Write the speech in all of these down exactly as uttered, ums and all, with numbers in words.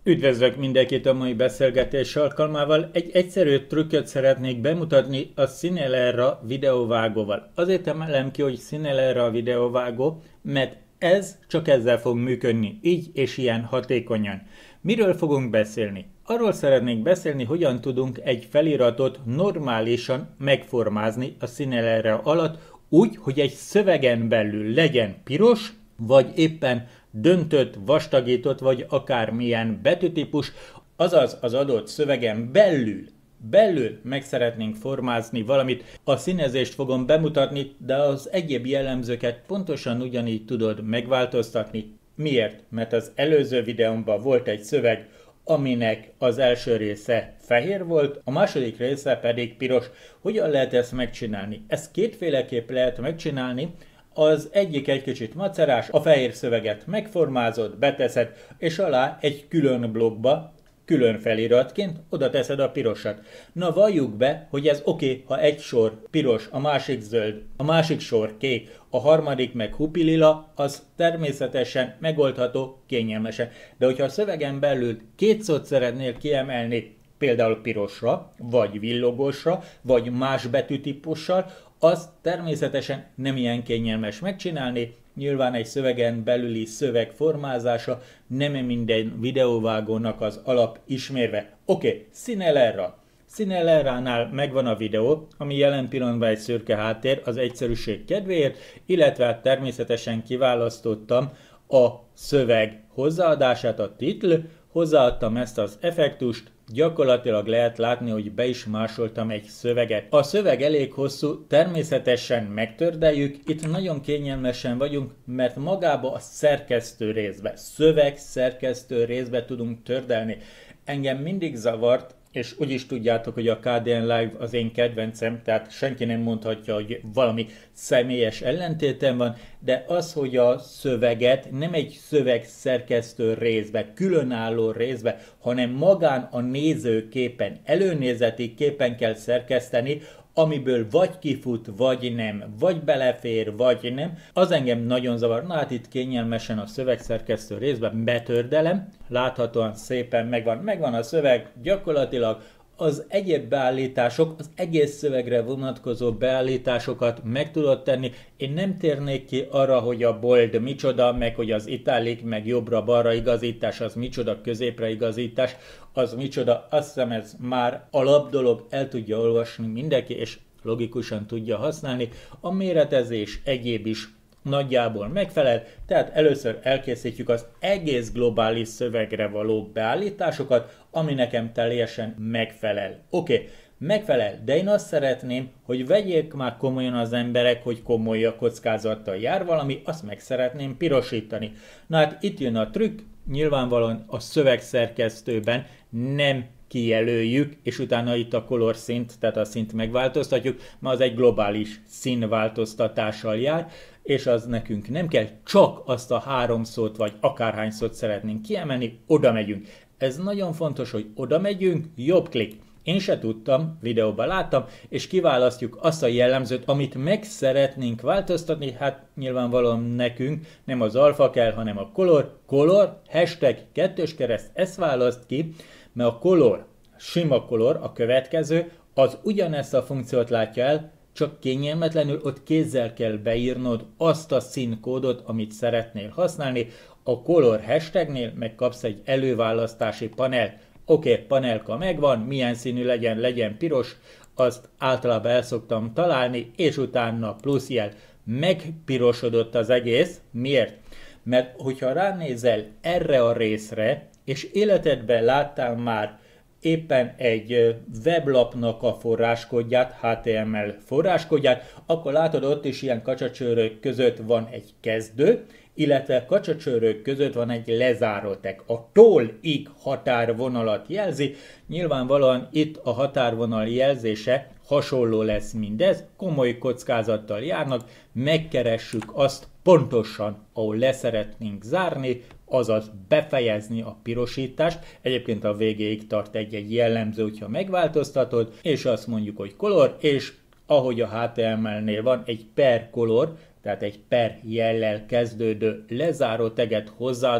Üdvözlök mindenkit a mai beszélgetés alkalmával. Egy egyszerű trükköt szeretnék bemutatni a Cinelera videóvágóval. Azért emelem ki, hogy Cinelera videóvágó, mert ez csak ezzel fog működni, így és ilyen hatékonyan. Miről fogunk beszélni? Arról szeretnék beszélni, hogyan tudunk egy feliratot normálisan megformázni a Cinelera alatt, úgy, hogy egy szövegen belül legyen piros, vagy éppen döntött, vastagított, vagy akármilyen betűtípus, azaz az adott szövegen belül, belül meg szeretnénk formázni valamit. A színezést fogom bemutatni, de az egyéb jellemzőket pontosan ugyanígy tudod megváltoztatni. Miért? Mert az előző videómban volt egy szöveg, aminek az első része fehér volt, a második része pedig piros. Hogyan lehet ezt megcsinálni? Ezt kétféleképp lehet megcsinálni. Az egyik egy kicsit macerás, a fehér szöveget megformázod, beteszed, és alá egy külön blokkba, külön feliratként oda teszed a pirosat. Na valljuk be, hogy ez oké, okay, ha egy sor piros, a másik zöld, a másik sor kék, a harmadik meg hupilila, az természetesen megoldható kényelmesen. De hogyha a szövegen belül két szót szeretnél kiemelni, például pirosra, vagy villogósra, vagy más betűtípussal, az természetesen nem ilyen kényelmes megcsinálni. Nyilván egy szövegen belüli szöveg formázása nem minden videóvágónak az alap ismérve. Oké, okay, Cinelera. Cineleránál megvan a videó, ami jelen pillanatban egy szürke háttér az egyszerűség kedvéért, illetve természetesen kiválasztottam a szöveg hozzáadását, a titl, hozzáadtam ezt az effektust, gyakorlatilag lehet látni, hogy be is másoltam egy szöveget. A szöveg elég hosszú, természetesen megtördeljük, itt nagyon kényelmesen vagyunk, mert magába a szerkesztő részbe, szöveg szerkesztő részbe tudunk tördelni. Engem mindig zavart, és úgy is tudjátok, hogy a ká dé en Live az én kedvencem, tehát senki nem mondhatja, hogy valami személyes ellentétem van, de az, hogy a szöveget nem egy szöveg szerkesztő részbe, különálló részbe, hanem magán a nézőképen, előnézeti képen kell szerkeszteni, amiből vagy kifut, vagy nem, vagy belefér, vagy nem, az engem nagyon zavar. Na hát itt kényelmesen a szövegszerkesztő részben betördelem, láthatóan szépen megvan, megvan a szöveg, gyakorlatilag az egyéb beállítások, az egész szövegre vonatkozó beállításokat meg tudod tenni. Én nem térnék ki arra, hogy a bold micsoda, meg hogy az italic, meg jobbra-balra igazítás, az micsoda, középre igazítás, az micsoda, azt hiszem ez már alapdolog, el tudja olvasni mindenki, és logikusan tudja használni. A méretezés egyéb is nagyjából megfelel, tehát először elkészítjük az egész globális szövegre való beállításokat, ami nekem teljesen megfelel. Oké, okay, megfelel, de én azt szeretném, hogy vegyék már komolyan az emberek, hogy komoly a kockázattal jár valami, azt meg szeretném pirosítani. Na hát itt jön a trükk, nyilvánvalóan a szövegszerkesztőben nem kijelöljük, és utána itt a color szint, tehát a szint megváltoztatjuk, mert az egy globális színváltoztatással jár, és az nekünk nem kell, csak azt a három szót, vagy akárhány szót szeretnénk kiemelni, oda megyünk. Ez nagyon fontos, hogy oda megyünk, jobb klik. Én se tudtam, videóban láttam, és kiválasztjuk azt a jellemzőt, amit meg szeretnénk változtatni, hát nyilvánvalóan nekünk nem az alfa kell, hanem a color, color, hashtag, kettős kereszt, ezt választ ki, mert a color, sima color, a következő, az ugyanezt a funkciót látja el, csak kényelmetlenül ott kézzel kell beírnod azt a színkódot, amit szeretnél használni. A color hashtagnél megkapsz egy előválasztási panel. Oké, okay, panelka megvan, milyen színű legyen, legyen piros, azt általában el szoktam találni, és utána plusz jel. Megpirosodott az egész. Miért? Mert hogyha ránézel erre a részre, és életedben láttál már éppen egy weblapnak a forráskódját, há té em el forráskódját, akkor látod, ott is ilyen kacsacsőrök között van egy kezdő, illetve kacsacsőrök között van egy lezárótek. A tól-ig határvonalat jelzi, nyilvánvalóan itt a határvonal jelzése hasonló lesz mindez, komoly kockázattal járnak, megkeressük azt pontosan, ahol leszeretnénk zárni, azaz befejezni a pirosítást. Egyébként a végéig tart egy-egy jellemző, hogyha megváltoztatod, és azt mondjuk, hogy color, és ahogy a há té em el-nél van egy per color, tehát egy per jellel kezdődő lezáró teget hozzáadunk,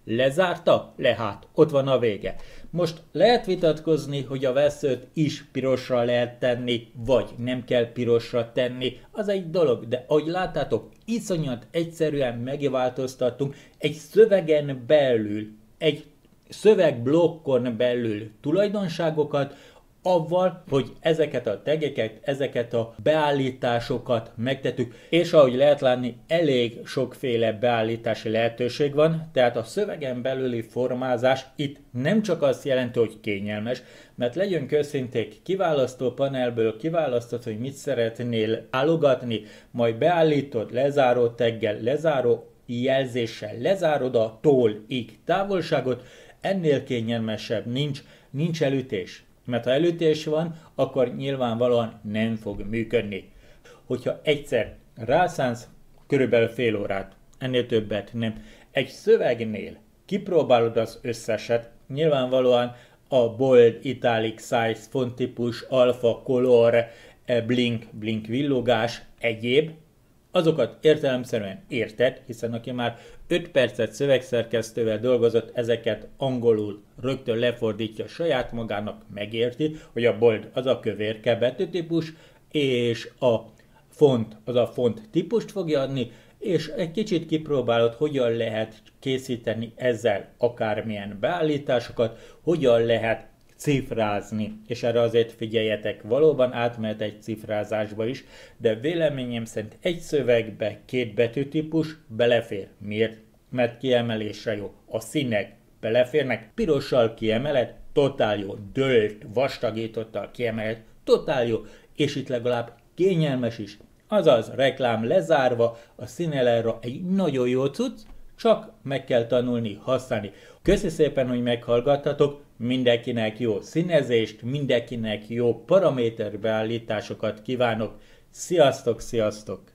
Lezárta? Le hát, ott van a vége. Most lehet vitatkozni, hogy a veszőt is pirosra lehet tenni, vagy nem kell pirosra tenni, az egy dolog, de ahogy láttátok, iszonyat egyszerűen megváltoztattunk egy szövegen belül, egy szövegblokkon belül tulajdonságokat, avval, hogy ezeket a tegeket, ezeket a beállításokat megtettük, és ahogy lehet látni, elég sokféle beállítási lehetőség van, tehát a szövegen belüli formázás itt nem csak azt jelenti, hogy kényelmes, mert legyünk őszinték, kiválasztó panelből kiválasztod, hogy mit szeretnél állogatni, majd beállítod lezáró taggel, lezáró jelzéssel, lezárod a tól-ig távolságot, ennél kényelmesebb nincs, nincs elütés. Mert ha elütés van, akkor nyilvánvalóan nem fog működni. Hogyha egyszer rászánsz körülbelül fél órát, ennél többet nem, egy szövegnél kipróbálod az összeset, nyilvánvalóan a bold, italic, size, fonttípus, alfa, color, blink, blink villogás, egyéb, azokat értelemszerűen érted, hiszen aki már öt percet szövegszerkesztővel dolgozott, ezeket angolul rögtön lefordítja saját magának, megérti, hogy a bold az a kövérke betűtípus, és a font az a font típust fogja adni, és egy kicsit kipróbálod, hogyan lehet készíteni ezzel akármilyen beállításokat, hogyan lehet cifrázni, és erre azért figyeljetek, valóban átmehet egy cifrázásba is, de véleményem szerint egy szövegbe két betűtípus belefér. Miért? Mert kiemelésre jó. A színek beleférnek, pirossal kiemeled, totál jó, dölt, vastagítottal kiemeled, totál jó, és itt legalább kényelmes is. Azaz, reklám lezárva, a Cinelera egy nagyon jó cucc, csak meg kell tanulni, használni. Köszi szépen, hogy meghallgattatok, mindenkinek jó színezést, mindenkinek jó paraméterbeállításokat kívánok. Sziasztok, sziasztok!